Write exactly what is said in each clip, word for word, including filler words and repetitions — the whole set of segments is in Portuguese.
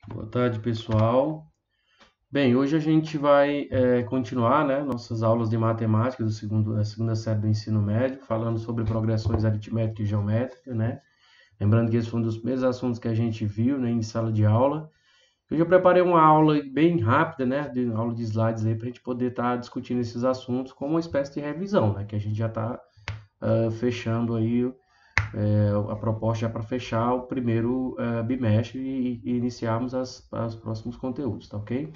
Boa tarde, pessoal. Bem, hoje a gente vai é, continuar, né, nossas aulas de matemática do segundo, da segunda série do ensino médio, falando sobre progressões aritméticas e geométricas, né? Lembrando que esse foi um dos primeiros assuntos que a gente viu, né, em sala de aula. Eu já preparei uma aula bem rápida, né, de aula de slides aí, para a gente poder estar discutindo esses assuntos como uma espécie de revisão, né, que a gente já está fechando aí é, a proposta já para fechar o primeiro é, bimestre e, e iniciarmos as, os próximos conteúdos, tá ok?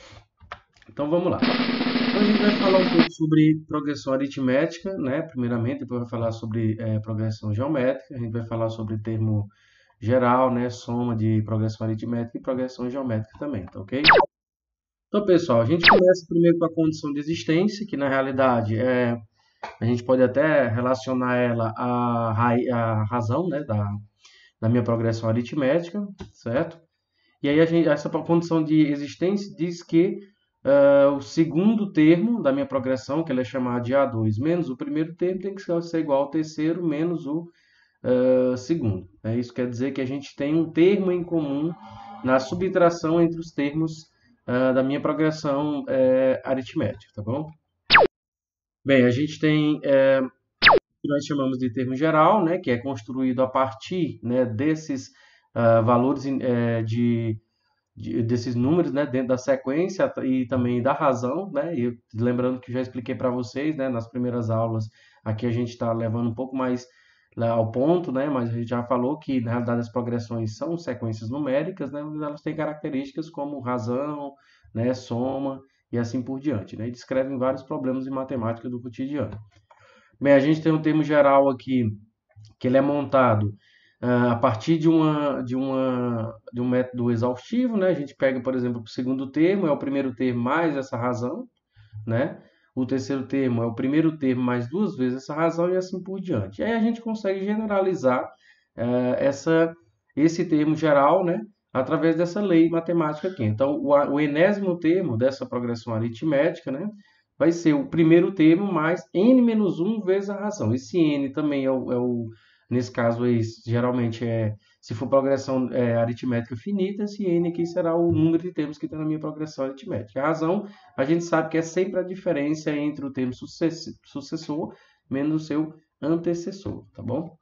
Então vamos lá. Então a gente vai falar um pouco sobre progressão aritmética, né? Primeiramente, depois vai falar sobre é, progressão geométrica, a gente vai falar sobre termo geral, né? Soma de progressão aritmética e progressão geométrica também, tá ok? Então, pessoal, a gente começa primeiro com a condição de existência, que na realidade é, a gente pode até relacionar ela à, ra- à razão, né? Da, da minha progressão aritmética, certo? E aí a gente, essa condição de existência diz que uh, o segundo termo da minha progressão, que ela é chamada de A dois, menos o primeiro termo, tem que ser igual ao terceiro menos o uh, segundo. Né? Isso quer dizer que a gente tem um termo em comum na subtração entre os termos uh, da minha progressão uh, aritmética, tá bom? Bem, a gente tem uh, o que nós chamamos de termo geral, né, que é construído a partir, né, desses uh, valores uh, de de- desses números, né, dentro da sequência e também da razão, né, e lembrando que já expliquei para vocês, né, nas primeiras aulas, aqui a gente está levando um pouco mais lá ao ponto, né, mas a gente já falou que na realidade as progressões são sequências numéricas, né, mas elas têm características como razão, né, soma e assim por diante, né, e descrevem vários problemas de matemática do cotidiano. Bem, a gente tem um termo geral aqui que ele é montado ah, a partir de, uma, de, uma, de um método exaustivo, né? A gente pega, por exemplo, o segundo termo, é o primeiro termo mais essa razão, né? O terceiro termo é o primeiro termo mais duas vezes essa razão e assim por diante. E aí a gente consegue generalizar eh, essa, esse termo geral, né? Através dessa lei matemática aqui. Então, o, o enésimo termo dessa progressão aritmética, né? Vai ser o primeiro termo mais n menos um vezes a razão. Esse n também é o, é o nesse caso aí, geralmente é, se for progressão é, aritmética finita, esse n aqui será o número de termos que tem na minha progressão aritmética. A razão, a gente sabe que é sempre a diferença entre o termo sucessor menos o seu antecessor, tá bom?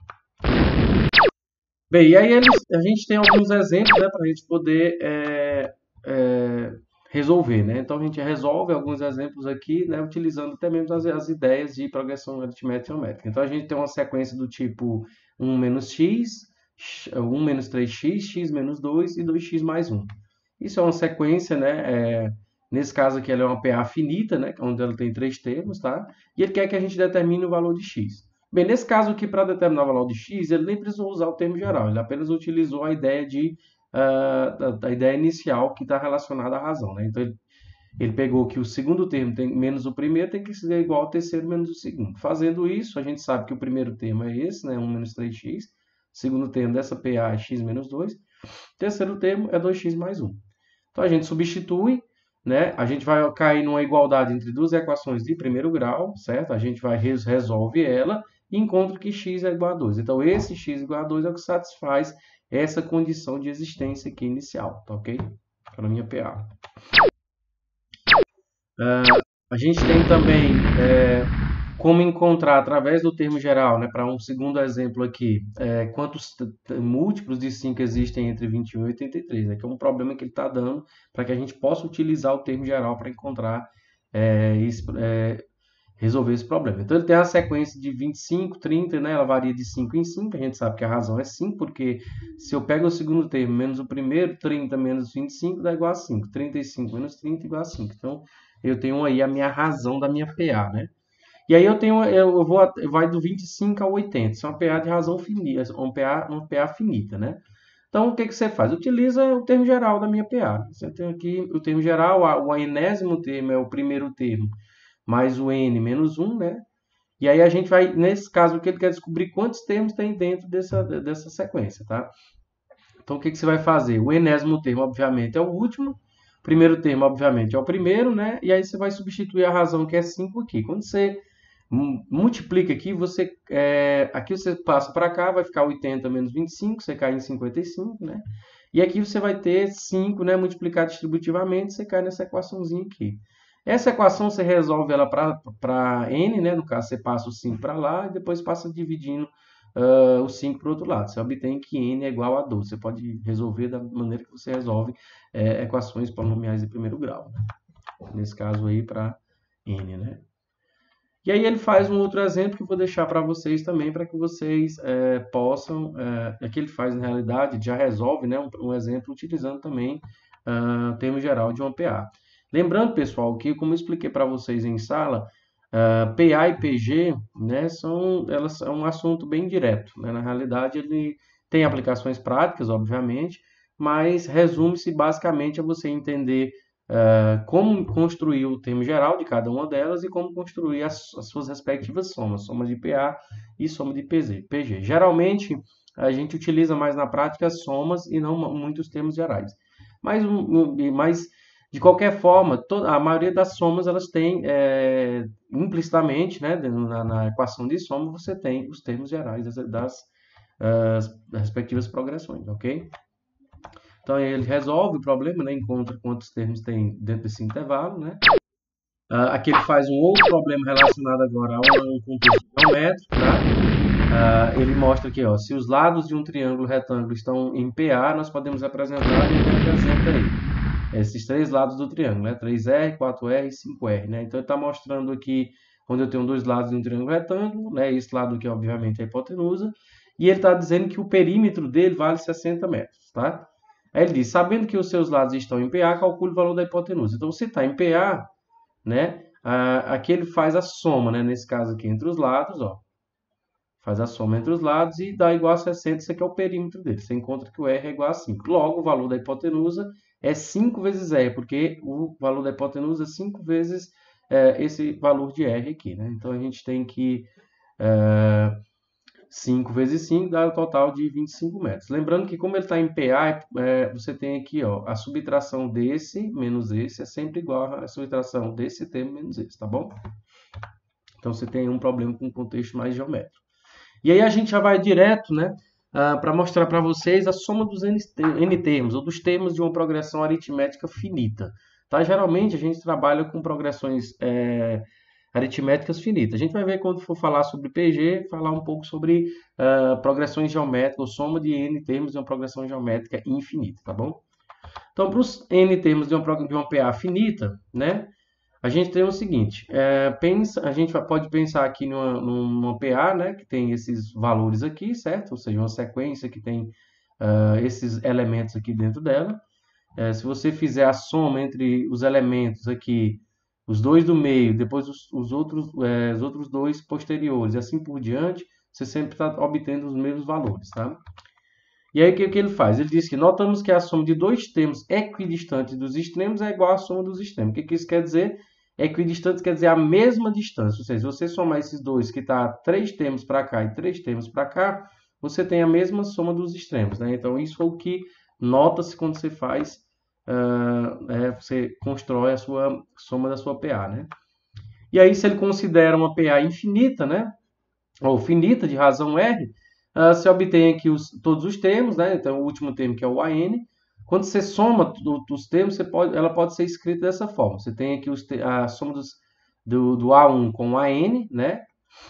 Bem, e aí eles, a gente tem alguns exemplos, né, para a gente poder é, é, resolver, né? Então a gente resolve alguns exemplos aqui, né, utilizando até mesmo as, as ideias de progressão aritmética e geométrica. Então a gente tem uma sequência do tipo um menos x, um menos três x, x menos dois e dois x mais um. Isso é uma sequência, né? É, nesse caso aqui ela é uma P A finita, né, onde ela tem três termos, tá? E ele quer que a gente determine o valor de x. Bem, nesse caso aqui, para determinar o valor de x, ele nem precisou usar o termo geral, ele apenas utilizou a ideia de uh, da, ideia inicial que está relacionada à razão, né? Então ele, ele pegou que o segundo termo tem menos o primeiro tem que ser igual ao terceiro menos o segundo. Fazendo isso, a gente sabe que o primeiro termo é esse, né? um menos três x. O segundo termo dessa P A é x menos dois. O terceiro termo é dois x mais um. Então a gente substitui, né? A gente vai cair numa igualdade entre duas equações de primeiro grau, certo? A gente vai resolve ela e encontra que x é igual a dois. Então esse x igual a dois é o que satisfaz essa condição de existência aqui inicial, tá ok? Para a minha P A. Uh, a gente tem também é, como encontrar através do termo geral, né, para um segundo exemplo aqui, é, quantos múltiplos de cinco existem entre vinte e um e oitenta e três, né, que é um problema que ele está dando para que a gente possa utilizar o termo geral para encontrar é, esse, é, resolver esse problema. Então ele tem a sequência de vinte e cinco, trinta, né, ela varia de cinco em cinco, a gente sabe que a razão é cinco, porque se eu pego o segundo termo menos o primeiro, trinta menos vinte e cinco dá igual a cinco, trinta e cinco menos trinta igual a cinco. Então eu tenho aí a minha razão da minha P A, né? E aí eu tenho, eu vou, vai do vinte e cinco ao oitenta, isso é uma P A de razão finita, uma P A, uma P A finita, né? Então, o que, que você faz? Utiliza o termo geral da minha P A. Você tem aqui o termo geral, o enésimo termo é o primeiro termo, mais o n menos um, né? E aí a gente vai, nesse caso, o que ele quer descobrir quantos termos tem dentro dessa, dessa sequência, tá? Então, o que, que você vai fazer? O enésimo termo, obviamente, é o último. O primeiro termo, obviamente, é o primeiro, né? E aí você vai substituir a razão que é cinco aqui. Quando você multiplica aqui, você é, aqui você passa para cá, vai ficar oitenta menos vinte e cinco, você cai em cinquenta e cinco, né? E aqui você vai ter cinco, né, multiplicado distributivamente, você cai nessa equaçãozinha aqui. Essa equação você resolve ela para n, né? No caso, você passa o cinco para lá e depois passa dividindo uh, o cinco para o outro lado. Você obtém que n é igual a doze. Você pode resolver da maneira que você resolve é, equações polinomiais de primeiro grau, né? Nesse caso aí para n, né? E aí ele faz um outro exemplo que eu vou deixar para vocês também, para que vocês é, possam... É, aqui ele faz, na realidade, já resolve, né, um, um exemplo utilizando também uh, o termo geral de uma P A. Lembrando, pessoal, que como eu expliquei para vocês em sala, uh, P A e P G, né, são, elas são um assunto bem direto, né? Na realidade, ele tem aplicações práticas, obviamente, mas resume-se basicamente a você entender Uh, como construir o termo geral de cada uma delas e como construir as, as suas respectivas somas, soma de P A e soma de P G. Geralmente, a gente utiliza mais na prática as somas e não muitos termos gerais. Mas, mas de qualquer forma, toda, a maioria das somas elas têm é, implicitamente, né, na, na equação de soma, você tem os termos gerais das, das uh, respectivas progressões, ok? Então, ele resolve o problema, né? Encontra quantos termos tem dentro desse intervalo, né? Uh, aqui ele faz um outro problema relacionado agora a um contexto geométrico, tá? Uh, ele mostra aqui, ó, se os lados de um triângulo retângulo estão em P A, nós podemos representar, ele representa aí esses três lados do triângulo, né? três R, quatro R e cinco R, né? Então, ele está mostrando aqui, quando eu tenho dois lados de um triângulo retângulo, né? Esse lado aqui, obviamente, é a hipotenusa, e ele está dizendo que o perímetro dele vale sessenta metros, tá? Aí ele diz, sabendo que os seus lados estão em P A, calcule o valor da hipotenusa. Então, se está em P A, né, aqui ele faz a soma, né, nesse caso aqui, entre os lados, ó, faz a soma entre os lados e dá igual a sessenta, isso aqui é o perímetro dele. Você encontra que o R é igual a cinco. Logo, o valor da hipotenusa é cinco vezes R, porque o valor da hipotenusa é cinco vezes é, esse valor de R aqui, né? Então, a gente tem que... É, cinco vezes cinco dá um total de vinte e cinco metros. Lembrando que como ele está em P A, é, você tem aqui, ó, a subtração desse menos esse é sempre igual à subtração desse termo menos esse, tá bom? Então você tem um problema com um contexto mais geométrico. E aí a gente já vai direto, né, uh, para mostrar para vocês a soma dos n, n termos, ou dos termos de uma progressão aritmética finita. Tá? Geralmente a gente trabalha com progressões... É, aritméticas finitas. A gente vai ver quando for falar sobre P G, falar um pouco sobre uh, progressões geométricas, ou soma de n termos de uma progressão geométrica infinita, tá bom? Então, para os n termos de uma, de uma P A finita, né, a gente tem o seguinte, é, pensa, a gente pode pensar aqui numa, numa P A, né, que tem esses valores aqui, certo? Ou seja, uma sequência que tem uh, esses elementos aqui dentro dela. É, se você fizer a soma entre os elementos aqui, os dois do meio, depois os, os, outros, é, os outros dois posteriores, e assim por diante, você sempre está obtendo os mesmos valores, tá? E aí, o que, que ele faz? Ele diz que notamos que a soma de dois termos equidistantes dos extremos é igual à soma dos extremos. O que, que isso quer dizer? Equidistante quer dizer a mesma distância. Ou seja, se você somar esses dois, que está três termos para cá e três termos para cá, você tem a mesma soma dos extremos, né? Então, isso é o que nota-se quando você faz... Uh, é, você constrói a sua soma da sua P A, né? E aí, se ele considera uma P A infinita, né? Ou finita, de razão R, uh, você obtém aqui os, todos os termos, né? Então, o último termo que é o A N. Quando você soma do, os termos, você pode, ela pode ser escrita dessa forma. Você tem aqui os, a soma dos, do, do A um com o A N, né?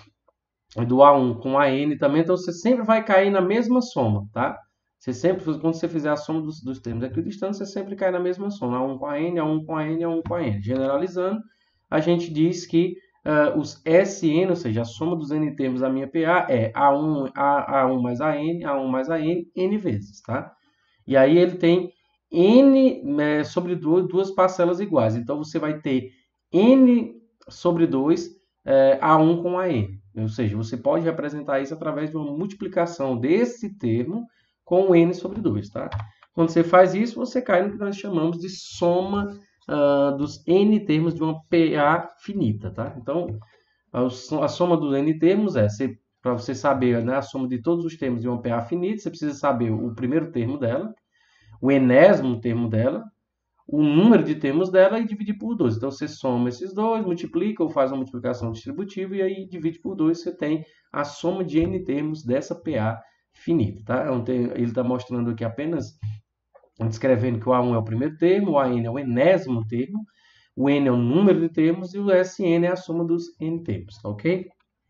Do A um com o A N também. Então, você sempre vai cair na mesma soma, tá? Você sempre, quando você fizer a soma dos, dos termos equidistantes, você sempre cai na mesma soma. A um com a N, A um com a N, A um com a N. Generalizando, a gente diz que uh, os S N, ou seja, a soma dos N termos da minha P A é A um, A, A1 mais A N, A um mais A N, N vezes, tá? E aí ele tem N é, sobre duas, duas parcelas iguais. Então, você vai ter N sobre dois, é, A um com A N. Ou seja, você pode representar isso através de uma multiplicação desse termo com o n sobre dois, tá? Quando você faz isso, você cai no que nós chamamos de soma uh, dos n termos de uma P A finita, tá? Então, a, a soma dos n termos é, para você saber, né, a soma de todos os termos de uma P A finita, você precisa saber o primeiro termo dela, o enésimo termo dela, o número de termos dela e dividir por dois. Então, você soma esses dois, multiplica ou faz uma multiplicação distributiva e aí divide por dois, você tem a soma de n termos dessa P A finita, tá? Ele está mostrando aqui apenas descrevendo que o A um é o primeiro termo, o A N é o enésimo termo, o N é o número de termos e o S N é a soma dos N termos, tá ok?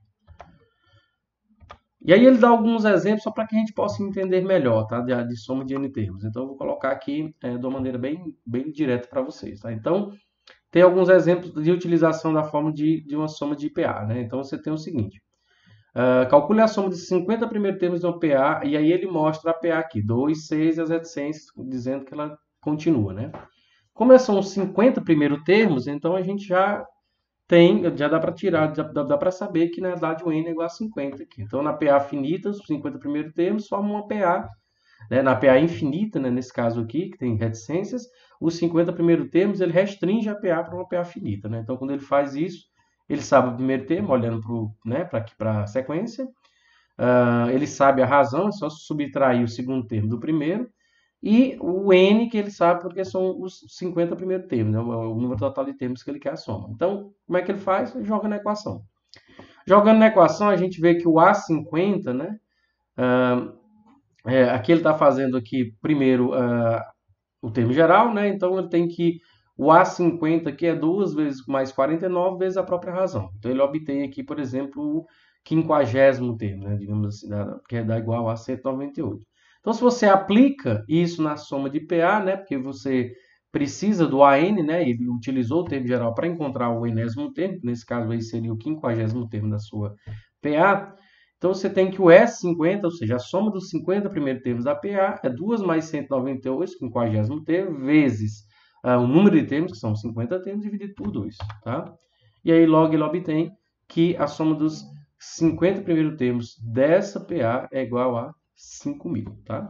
E aí ele dá alguns exemplos só para que a gente possa entender melhor, tá? De, de soma de N termos. Então, eu vou colocar aqui é, de uma maneira bem, bem direta para vocês, tá? Então, tem alguns exemplos de utilização da forma de, de uma soma de P A, né? Então, você tem o seguinte. Uh, calcule a soma de cinquenta primeiros termos de uma P A, e aí ele mostra a P A aqui, dois, seis e as reticências, dizendo que ela continua, né? Como são os cinquenta primeiros termos, então a gente já tem, já dá para tirar, já dá, dá para saber que na verdade o N é igual a cinquenta aqui. Então na P A finita, os cinquenta primeiros termos formam uma P A, né? Na P A infinita, né? Nesse caso aqui, que tem reticências, os cinquenta primeiros termos ele restringe a P A para uma P A finita, né? Então quando ele faz isso, ele sabe o primeiro termo, olhando para né, a sequência, uh, ele sabe a razão, é só subtrair o segundo termo do primeiro, e o N que ele sabe porque são os cinquenta primeiros termos, né, o, o número total de termos que ele quer a soma. Então, como é que ele faz? Ele joga na equação. Jogando na equação, a gente vê que o A cinquenta, né, uh, é, aqui ele está fazendo aqui primeiro uh, o termo geral, né, então ele tem que o A cinquenta aqui é duas vezes mais quarenta e nove vezes a própria razão. Então ele obtém aqui, por exemplo, o quinquagésimo termo, né, digamos assim, que é dá igual a cento e noventa e oito. Então, se você aplica isso na soma de P A, né, porque você precisa do A N, né, ele utilizou o termo geral para encontrar o enésimo termo, nesse caso aí seria o quinquagésimo termo da sua P A. Então, você tem que o S cinquenta, ou seja, a soma dos cinquenta primeiros termos da P A é duas mais cento e noventa e oito, quinquagésimo termo, vezes uh, o número de termos, que são cinquenta termos, dividido por dois, tá? E aí, logo, ele obtém que a soma dos cinquenta primeiros termos dessa P A é igual a cinco mil, tá?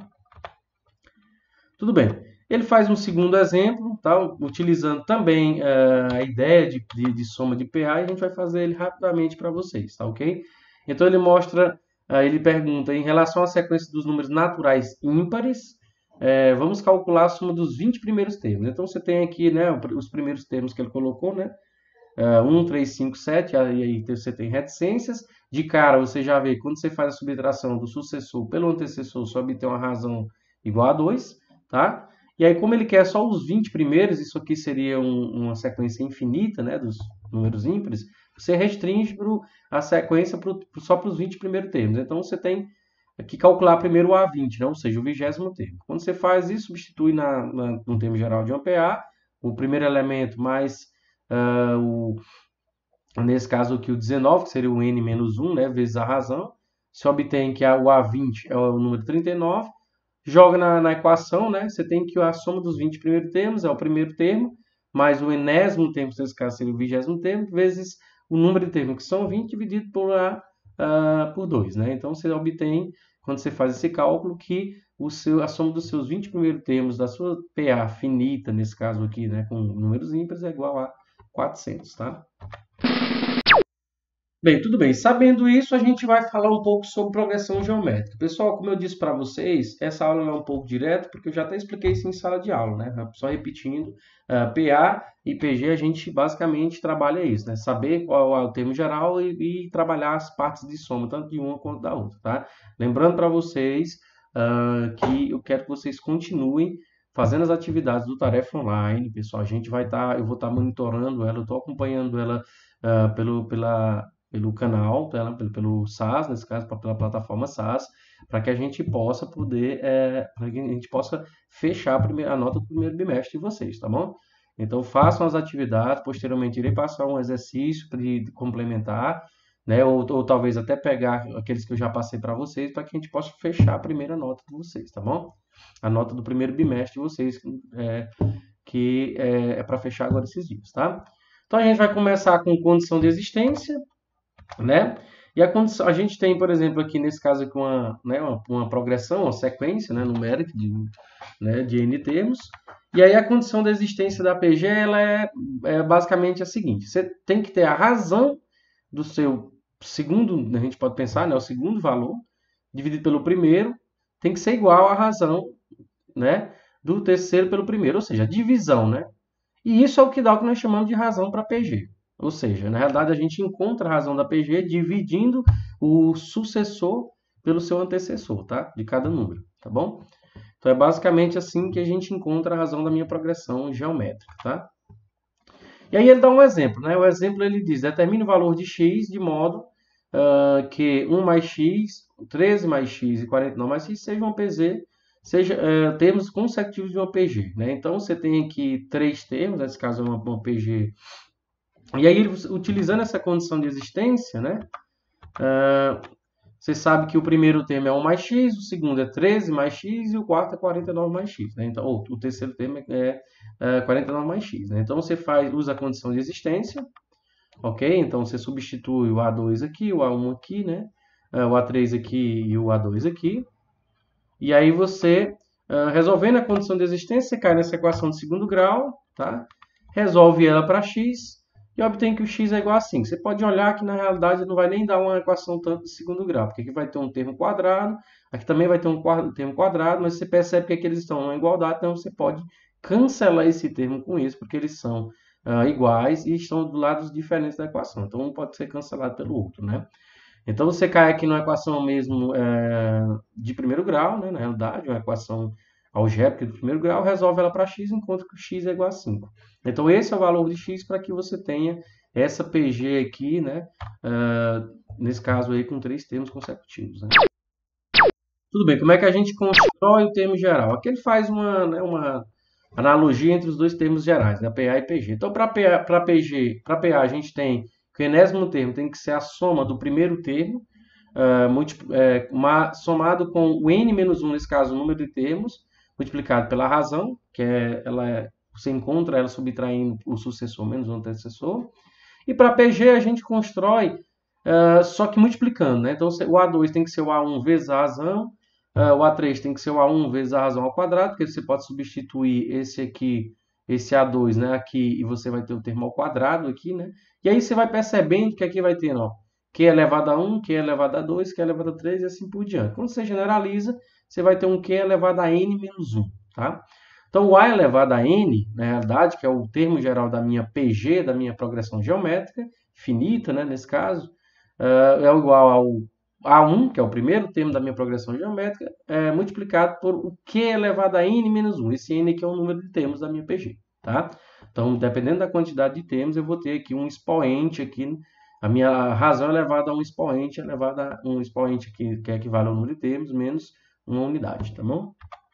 Tudo bem. Ele faz um segundo exemplo, tá? Utilizando também uh, a ideia de, de, de soma de P A, e a gente vai fazer ele rapidamente para vocês, tá ok? Então, ele mostra, uh, ele pergunta, em relação à sequência dos números naturais ímpares, uh, vamos calcular a soma dos vinte primeiros termos. Então, você tem aqui, né, os primeiros termos que ele colocou, né? Uh, um, três, cinco, sete, e aí você tem reticências. De cara, você já vê, quando você faz a subtração do sucessor pelo antecessor, você obtém uma razão igual a dois, tá? E aí, como ele quer só os vinte primeiros, isso aqui seria um, uma sequência infinita, né, dos números ímpares, você restringe pro, a sequência pro, só para os vinte primeiros termos. Então, você tem que calcular primeiro o A vinte, né, ou seja, o vigésimo termo. Quando você faz isso, substitui na, na, no termo geral de uma P A, o primeiro elemento mais uh, o, nesse caso aqui o dezenove, que seria o N menos um, né, vezes a razão. Se obtém que o A vinte é o número trinta e nove, joga na, na equação, né? Você tem que a soma dos vinte primeiros termos é o primeiro termo, mais o enésimo termo, nesse caso seria o vigésimo termo, vezes o número de termos, que são vinte, dividido por, a, uh, por dois, né? Então, você obtém, quando você faz esse cálculo, que o seu, a soma dos seus vinte primeiros termos da sua P A finita, nesse caso aqui, né, com números ímpares, é igual a quatrocentos, tá? Bem, tudo bem. Sabendo isso, a gente vai falar um pouco sobre progressão geométrica. Pessoal, como eu disse para vocês, essa aula é um pouco direta, porque eu já até expliquei isso em sala de aula, né? Só repetindo, uh, P A e P G a gente basicamente trabalha isso, né? Saber qual é o termo geral e, e trabalhar as partes de soma, tanto de uma quanto da outra, tá? Lembrando para vocês uh, que eu quero que vocês continuem fazendo as atividades do Tarefa Online, pessoal. A gente vai estar, tá, eu vou estar tá monitorando ela, eu estou acompanhando ela uh, pelo, pela pelo canal, pela, pelo, pelo S A S, nesse caso, pela plataforma S A S, para que a gente possa poder, é, para que a gente possa fechar a, primeira, a nota do primeiro bimestre de vocês, tá bom? Então, façam as atividades, posteriormente irei passar um exercício de, de complementar, né, ou, ou talvez até pegar aqueles que eu já passei para vocês, para que a gente possa fechar a primeira nota de vocês, tá bom? A nota do primeiro bimestre de vocês, é, que é, é para fechar agora esses dias, tá? Então, a gente vai começar com condição de existência, né? E a, condição, a gente tem, por exemplo, aqui nesse caso aqui uma, né, uma, uma progressão, uma sequência, né, numérica de, né, de N termos. E aí a condição da existência da P G ela é, é basicamente a seguinte: você tem que ter a razão do seu segundo, a gente pode pensar, né, o segundo valor dividido pelo primeiro tem que ser igual à razão, né, do terceiro pelo primeiro, ou seja, a divisão, né? E isso é o que dá o que nós chamamos de razão para P G. Ou seja, na realidade, a gente encontra a razão da P G dividindo o sucessor pelo seu antecessor, tá? De cada número, tá bom? Então, é basicamente assim que a gente encontra a razão da minha progressão geométrica, tá? E aí ele dá um exemplo, né? O exemplo ele diz, determine o valor de x de modo uh, que um mais x, treze mais x e quarenta e nove mais x sejam uma P Z, seja, uh, termos consecutivos de uma P G, né? Então, você tem aqui três termos, nesse caso é uma, uma P G. E aí, utilizando essa condição de existência, né? Uh, você sabe que o primeiro termo é um mais x, o segundo é treze mais x e o quarto é quarenta e nove mais x, né? Então, ou, o terceiro termo é, é quarenta e nove mais x, né? Então, você faz, usa a condição de existência, ok? Então, você substitui o A dois aqui, o A um aqui, né? O A três aqui e o A dois aqui. E aí, você, resolvendo a condição de existência, você cai nessa equação de segundo grau, tá? Resolve ela para x e obtém que o x é igual a cinco. Você pode olhar que, na realidade, não vai nem dar uma equação tanto de segundo grau, porque aqui vai ter um termo quadrado, aqui também vai ter um termo quadrado, mas você percebe que aqui eles estão em igualdade, então você pode cancelar esse termo com isso, porque eles são uh, iguais e estão do lados diferentes da equação. Então, um pode ser cancelado pelo outro, né? Então, você cai aqui numa equação mesmo é, de primeiro grau, né? Na realidade, uma equação algébrica de primeiro grau, resolve ela para x, enquanto que o x é igual a cinco. Então, esse é o valor de x para que você tenha essa P G aqui, né? Uh, nesse caso aí, com três termos consecutivos, né? Tudo bem, como é que a gente constrói o termo geral? Aqui ele faz uma, né, uma analogia entre os dois termos gerais, né? P A e P G. Então, para P G, para P A, a gente tem que o enésimo termo tem que ser a soma do primeiro termo, uh, multi, é, uma, somado com o n menos um, nesse caso, o número de termos, multiplicado pela razão, que é, ela é, você encontra ela subtraindo o sucessor menos o antecessor. E para P G a gente constrói, uh, só que multiplicando, né? Então o A dois tem que ser o A um vezes a razão, uh, o A três tem que ser o A um vezes a razão ao quadrado, porque você pode substituir esse aqui, esse A dois, né, aqui, e você vai ter o termo ao quadrado aqui, né? E aí você vai percebendo que aqui vai ter, ó, Q elevado a um, Q elevado a dois, Q elevado a três e assim por diante. Quando você generaliza, você vai ter um Q elevado a n menos um, tá? Então, o A elevado a n, na realidade, que é o termo geral da minha P G, da minha progressão geométrica, finita, né, nesse caso, uh, é igual ao A um, que é o primeiro termo da minha progressão geométrica, é, multiplicado por o Q elevado a n menos um. Esse n aqui é o número de termos da minha P G, tá? Então, dependendo da quantidade de termos, eu vou ter aqui um expoente aqui. A minha razão é elevada a um expoente, elevada a um expoente aqui, que equivale ao número de termos, menos uma unidade, tá bom?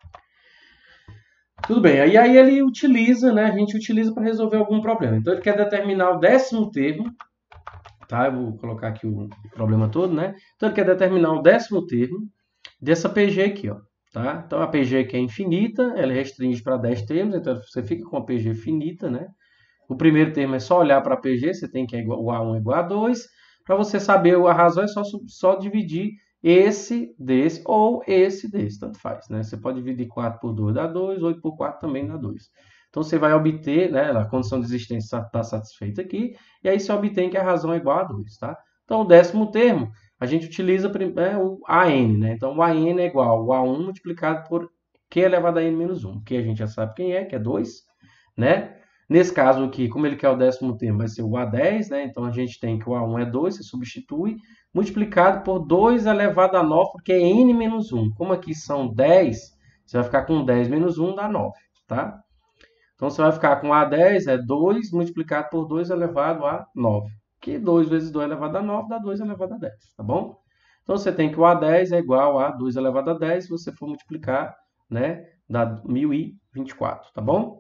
Tudo bem, aí, aí ele utiliza, né? A gente utiliza para resolver algum problema. Então, ele quer determinar o décimo termo, tá? Eu vou colocar aqui o problema todo, né? Então, ele quer determinar o décimo termo dessa P G aqui, ó, tá? Então, a P G aqui é infinita, ela restringe para dez termos, então você fica com a P G finita, né? O primeiro termo é só olhar para a P G, você tem que é igual, o A um é igual a dois. Para você saber a razão, é só, só dividir esse desse ou esse desse, tanto faz, né? Você pode dividir quatro por dois dá dois, oito por quatro também dá dois. Então, você vai obter, né, a condição de existência está satisfeita aqui, e aí você obtém que a razão é igual a dois, tá? Então, o décimo termo, a gente utiliza é, o A N, né? Então, o A N é igual ao A um multiplicado por Q elevado a N menos um, que a gente já sabe quem é, que é dois, né? Nesse caso aqui, como ele quer o décimo termo, vai ser o A dez, né? Então, a gente tem que o A um é dois, você substitui, multiplicado por dois elevado a nove, porque é n menos um. Como aqui são dez, você vai ficar com dez menos um, dá nove, tá? Então, você vai ficar com A dez, é dois, multiplicado por dois elevado a nove. Que dois vezes dois elevado a nove dá dois elevado a dez, tá bom? Então, você tem que o A dez é igual a dois elevado a dez, se você for multiplicar, né, dá mil e vinte e quatro, tá bom?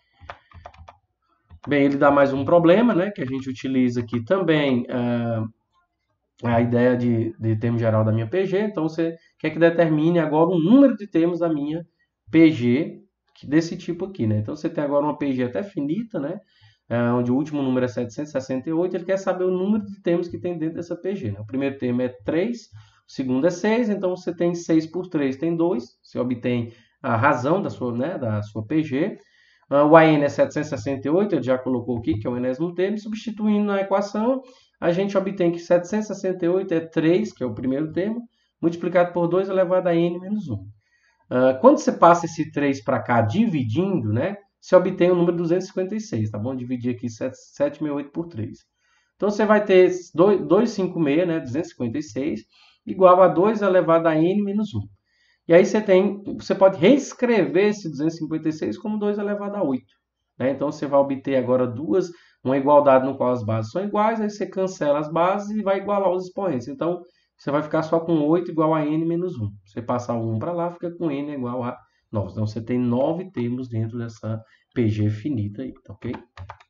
Bem, ele dá mais um problema, né, que a gente utiliza aqui também, uh, a ideia de, de termo geral da minha P G. Então, você quer que determine agora o número de termos da minha P G desse tipo aqui, né? Então, você tem agora uma P G até finita, né, uh, onde o último número é setecentos e sessenta e oito, ele quer saber o número de termos que tem dentro dessa P G, né? O primeiro termo é três, o segundo é seis, então você tem seis por três, tem dois, você obtém a razão da sua, né, da sua P G. Uh, o A N é setecentos e sessenta e oito, ele já colocou aqui, que é o enésimo termo, substituindo na equação, a gente obtém que setecentos e sessenta e oito é três, que é o primeiro termo, multiplicado por dois elevado a n menos um. Uh, quando você passa esse três para cá dividindo, né, você obtém o número duzentos e cinquenta e seis, tá bom? Dividir aqui setecentos e sessenta e oito por três. Então, você vai ter duzentos e cinquenta e seis, né, duzentos e cinquenta e seis, igual a dois elevado a n menos um. E aí você tem, você pode reescrever esse duzentos e cinquenta e seis como dois elevado a oito. Né? Então você vai obter agora duas, uma igualdade no qual as bases são iguais, aí você cancela as bases e vai igualar os expoentes. Então você vai ficar só com oito igual a n menos um. Você passar o um para lá, fica com n igual a nove. Então você tem nove termos dentro dessa P G finita aí, tá ok?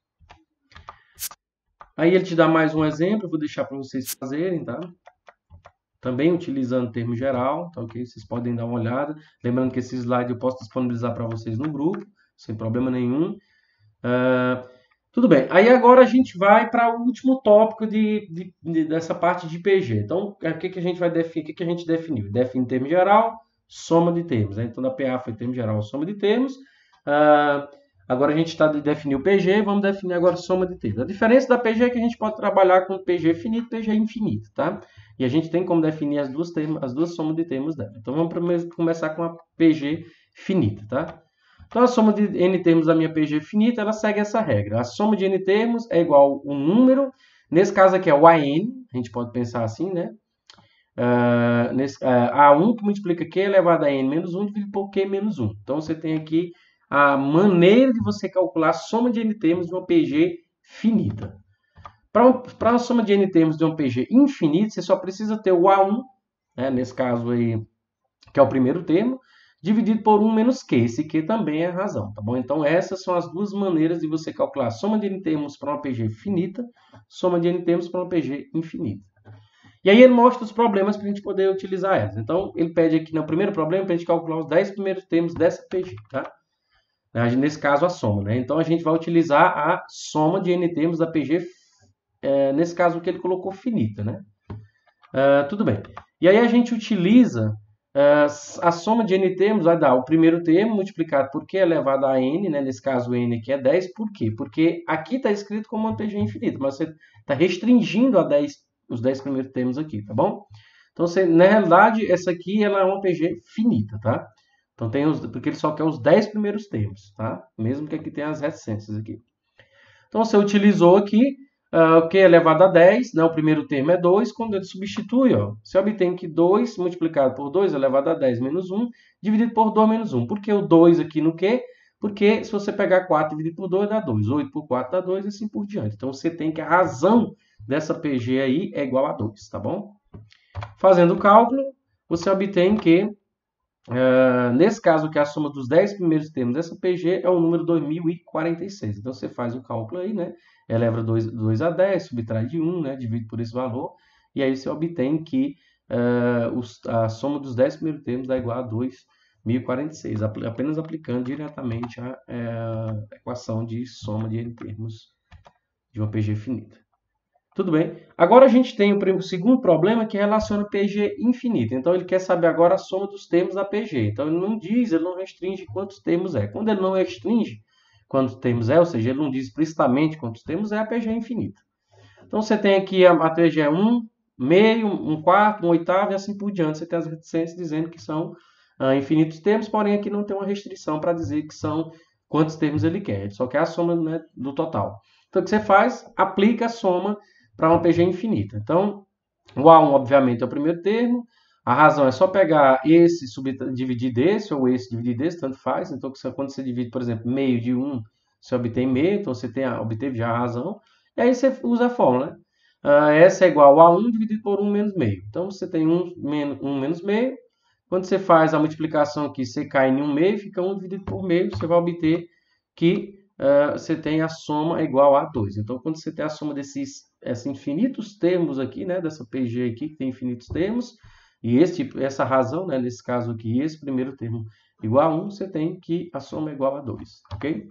Aí ele te dá mais um exemplo, vou deixar para vocês fazerem, tá? Também utilizando termo geral, tá ok? Vocês podem dar uma olhada. Lembrando que esse slide eu posso disponibilizar para vocês no grupo, sem problema nenhum. Uh, tudo bem. Aí agora a gente vai para o último tópico de, de, de, dessa parte de P G. Então, o que, que a gente vai definir? O que, que a gente definiu? Define termo geral, soma de termos. Né? Então, da P A foi termo geral, soma de termos. Uh, agora a gente está de definir o P G, vamos definir agora soma de termos. A diferença da P G é que a gente pode trabalhar com P G finito e P G infinito, tá? E a gente tem como definir as duas, termos, as duas somas de termos dela. Então, vamos primeiro começar com a P G finita, tá? Então, a soma de n termos da minha P G finita, ela segue essa regra. A soma de n termos é igual a um número, nesse caso aqui é o A N, a gente pode pensar assim, né? Uh, nesse, uh, A um que multiplica Q elevado a N menos um dividido por Q menos um. Então, você tem aqui a maneira de você calcular a soma de n termos de uma P G finita. Para a soma de n termos de uma P G infinita, você só precisa ter o A um, né, nesse caso aí, que é o primeiro termo, dividido por um menos Q. Esse Q também é a razão, tá bom? Então, essas são as duas maneiras de você calcular a soma de n termos para uma P G finita, soma de n termos para uma P G infinita. E aí ele mostra os problemas para a gente poder utilizar elas. Então, ele pede aqui no primeiro problema para a gente calcular os dez primeiros termos dessa P G, tá? Nesse caso, a soma, né? Então, a gente vai utilizar a soma de n termos da P G finita. É, nesse caso que ele colocou finita, né? Uh, tudo bem. E aí a gente utiliza uh, a soma de n termos, vai dar o primeiro termo multiplicado por Q elevado a n, né? Nesse caso n aqui é dez, por quê? Porque aqui está escrito como uma P G infinita, mas você está restringindo a dez, os dez primeiros termos aqui, tá bom? Então, você, na realidade, essa aqui ela é uma P G finita, tá? Então, tem os, porque ele só quer os dez primeiros termos, tá? Mesmo que aqui tenha as reticências aqui. Então, você utilizou aqui Uh, o Q elevado a dez, né, o primeiro termo é dois, quando ele substitui, ó, você obtém que dois multiplicado por dois elevado a dez menos um, dividido por dois menos um. Por que o dois aqui no Q? Porque se você pegar quatro dividido por dois, dá dois. oito por quatro dá dois e assim por diante. Então, você tem que a razão dessa P G aí é igual a dois, tá bom? Fazendo o cálculo, você obtém que, uh, nesse caso, que a soma dos dez primeiros termos dessa P G é o número dois mil e quarenta e seis. Então, você faz o cálculo aí, né? Eleva dois a dez, subtrai de um, né, divide por esse valor, e aí você obtém que uh, os, a soma dos dez primeiros termos dá igual a dois mil e quarenta e seis, apenas aplicando diretamente a, a equação de soma de n termos de uma P G finita. Tudo bem? Agora a gente tem o, o segundo problema que relaciona P G infinita. Então ele quer saber agora a soma dos termos da P G. Então ele não diz, ele não restringe quantos termos é. Quando ele não restringe quantos termos é, ou seja, ele não diz explicitamente quantos termos é, a P G é infinita. Então, você tem aqui a, a P G é um, meio, um quarto, um oitavo e assim por diante. Você tem as reticências dizendo que são ah, infinitos termos, porém aqui não tem uma restrição para dizer que são quantos termos ele quer. Ele só quer a soma, né, do total. Então, o que você faz? Aplica a soma para uma P G infinita. Então, o A um, obviamente, é o primeiro termo. A razão é só pegar esse, dividir desse, ou esse, dividir desse, tanto faz. Então, quando você divide, por exemplo, meio de um, você obtém meio, então você tem a, obteve já a razão. E aí você usa a fórmula, né? Uh, essa é igual a um dividido por um menos meio. Então, você tem um menos, um menos meio. Quando você faz a multiplicação aqui, você cai em um meio, fica um dividido por meio, você vai obter que uh, você tem a soma igual a dois. Então, quando você tem a soma desses, esses infinitos termos aqui, né, dessa P G aqui, que tem infinitos termos, e esse, essa razão, né, nesse caso aqui, esse primeiro termo igual a um, você tem que a soma é igual a dois, ok?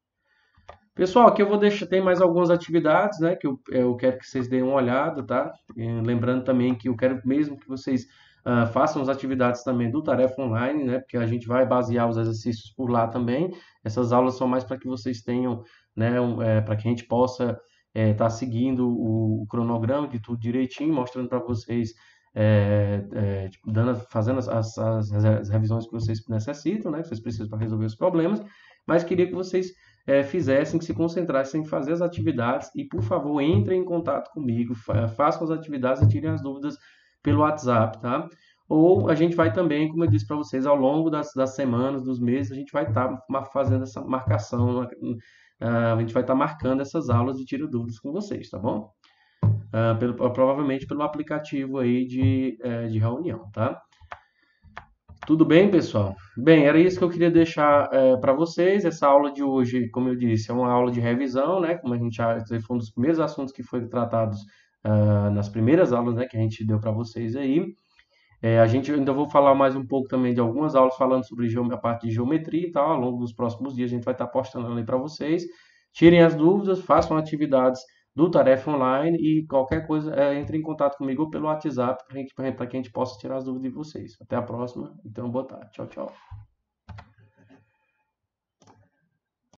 Pessoal, aqui eu vou deixar, tem mais algumas atividades, né, que eu, eu quero que vocês deem uma olhada, tá? E, lembrando também que eu quero mesmo que vocês uh, façam as atividades também do Tarefa Online, né, porque a gente vai basear os exercícios por lá também. Essas aulas são mais para que vocês tenham, né, um, é, para que a gente possa estar é, tá seguindo o, o cronograma de tudo direitinho, mostrando para vocês É, é, tipo, dando, fazendo as, as, as revisões que vocês necessitam, né, que vocês precisam para resolver os problemas, mas queria que vocês é, fizessem, que se concentrassem em fazer as atividades e, por favor, entrem em contato comigo, fa façam as atividades e tirem as dúvidas pelo WhatsApp, tá? ou a gente vai também, como eu disse para vocês, ao longo das, das semanas, dos meses, a gente vai estar tá fazendo essa marcação, a gente vai estar tá marcando essas aulas de tira dúvidas com vocês, tá bom? Uh, pelo, provavelmente pelo aplicativo aí de, uh, de reunião, tá? Tudo bem, pessoal? Bem, era isso que eu queria deixar uh, para vocês. Essa aula de hoje, como eu disse, é uma aula de revisão, né? Como a gente já foi um dos primeiros assuntos que foram tratados uh, nas primeiras aulas, né, que a gente deu para vocês aí. É, a gente ainda vou falar mais um pouco também de algumas aulas falando sobre a parte de geometria e tal. Ao longo dos próximos dias a gente vai estar postando ali para vocês. Tirem as dúvidas, façam atividades do Tarefa Online e qualquer coisa, é, entre em contato comigo ou pelo WhatsApp para que a gente possa tirar as dúvidas de vocês. Até a próxima. Então, boa tarde. Tchau, tchau.